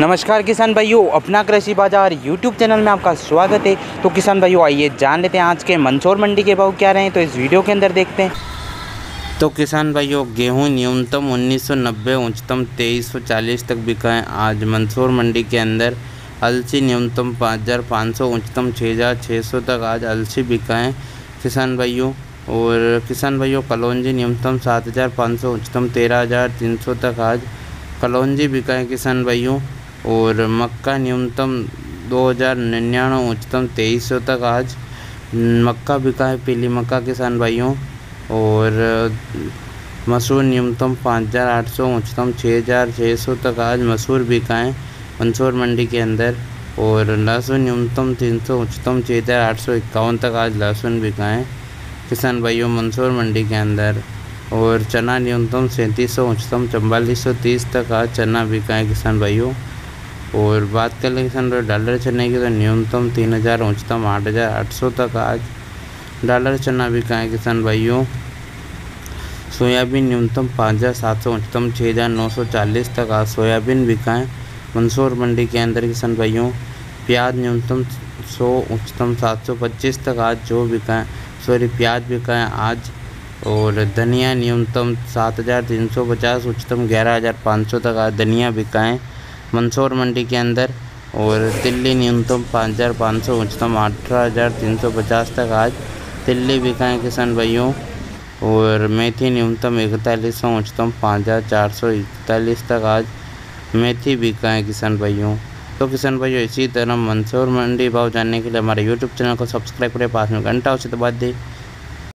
नमस्कार किसान भाइयों, अपना कृषि बाजार यूट्यूब चैनल में आपका स्वागत है। तो किसान भाइयों, आइए जान लेते हैं आज के मंदसौर मंडी के भाव क्या रहे हैं। तो इस वीडियो के अंदर देखते हैं। तो किसान भाइयों, गेहूं न्यूनतम 1990, उच्चतम 2340 तक बिका है आज मंदसौर मंडी के अंदर। अलसी न्यूनतम 5500, उच्चतम 6600 तक आज अलसी बिका है किसान भाइयों। और किसान भाइयों, कलौंजी न्यूनतम 7500, उच्चतम 13300 तक आज कलौंजी बिका है किसान भाइयों। और मक्का न्यूनतम 2099, उच्चतम 2300 तक आज मक्का बिका है, पीली मक्का किसान भाइयों। और मसूर न्यूनतम 5800, उच्चतम 6600 तक आज मसूर बिका है मंदसौर मंडी के अंदर। और लहसुन न्यूनतम 300, उच्चतम 6851 तक आज लहसुन बिका है किसान भाइयों मंदसौर मंडी के अंदर। और चना न्यूनतम 3700, उच्चतम 4430 तक आज चना बिका है किसान भाइयों। और बात कर लें किसान भाई डॉलर चने की, तो न्यूनतम 3000, उच्चतम 8800 तक आज डॉलर चना बिका है किसान भाइयों। सोयाबीन न्यूनतम 5700, उच्चतम 6940 तक आज सोयाबीन बिका है मंदसौर मंडी के अंदर किसान भाइयों। प्याज न्यूनतम 100, उच्चतम 725 तक आज जो बिका है प्याज बिका है आज। और धनिया न्यूनतम 7350, उच्चतम 11500 तक आज धनिया बिका है मंदसौर मंडी के अंदर। और तिल्ली न्यूनतम 5500, उच्चतम 18350 तक आज तिल्ली बिका है किसान भाइयों। और मेथी न्यूनतम 4100, उच्चतम 5441 तक आज मेथी बिका है किसान भाइयों। तो किसान भाइयों, इसी तरह मंदसौर मंडी भाव जानने के लिए हमारे यूट्यूब चैनल को सब्सक्राइब करें, पास में घंटा उसे दबा दें